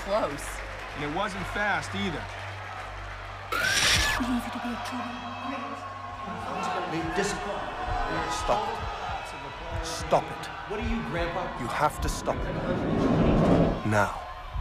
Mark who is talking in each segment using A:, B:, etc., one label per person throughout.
A: close.
B: And it wasn't fast either.
C: We leave you to be a trouble.
D: Need discipline. Stop it. Stop it.
E: What are you, Grandpa?
D: You have to stop it. Now.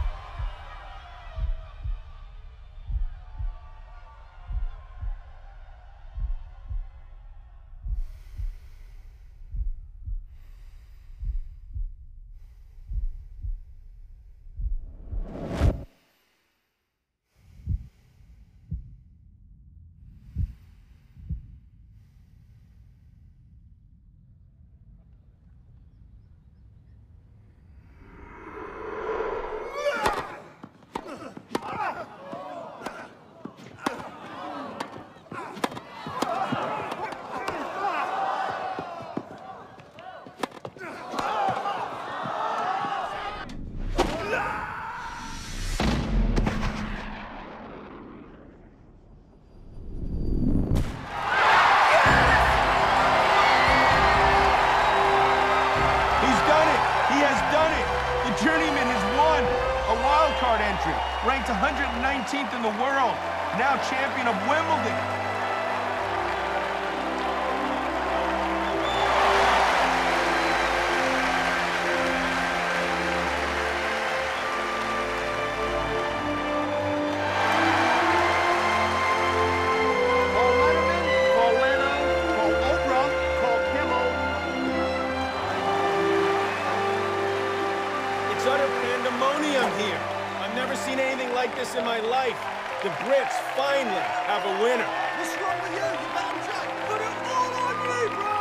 B: Journeyman has won a wild card entry, ranked 119th in the world, now champion of Wimbledon.
F: It's utter pandemonium here. I've never seen anything like this in my life. The Brits finally have a winner.
E: What's wrong with you? You better Jack. Put it all on me, bro!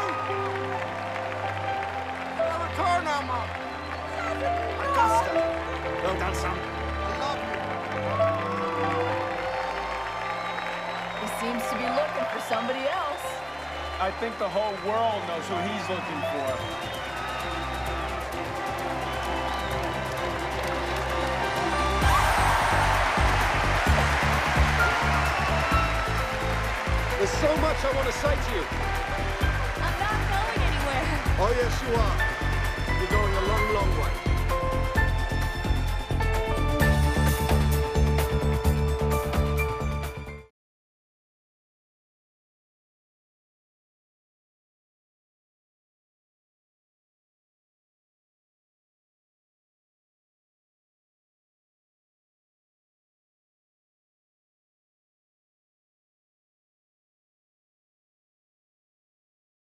E: Have a car now, Mom. I got stuff. Well done, son. I love you.
A: He seems to be looking for somebody else.
B: I think the whole world knows who he's looking for.
F: There's so much I want to say to you.
A: I'm not going anywhere.
F: Oh, yes, you are. You're going a long, long way.